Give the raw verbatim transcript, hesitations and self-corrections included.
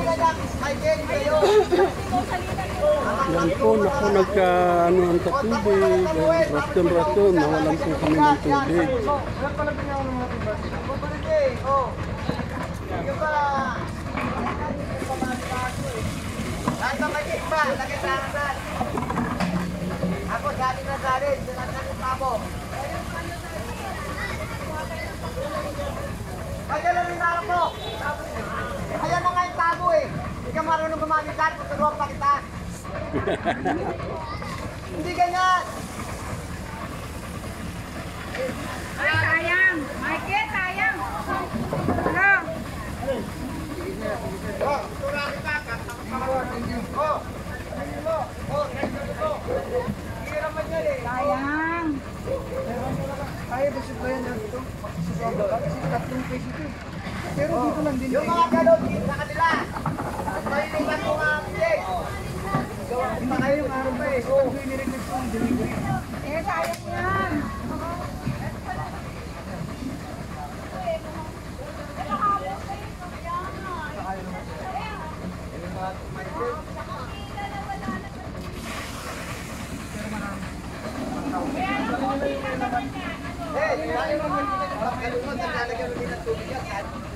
Yan po, naku, nagka, ano, ang katubig, raton-raton, nawalan po kami ng tubig. Ako dali na dali, sinasal yung tabo. Kaya lang yung tabo mo. Kaya na nga yung tabo eh. Hindi ka marunong gumamit dahil, tuturuan pa kita. Hindi ganyan. Ay, sayang. Mikey, sayang. Hello. Oh, tuturuan kita. Oh. Sayang. Kaya ba siya ba yan dito? Kasi tatlong peso ito. Pero dito lang din. Yung mga galon dito sa kanila. Malilipan mo nga ang bilik. Hindi kayo yung araw ba eh. So, hindi nirignan ko ang delivery. Eh, sayang yan. Eh, yung mga galon mo, naglalagyan mo din ng tubig yan.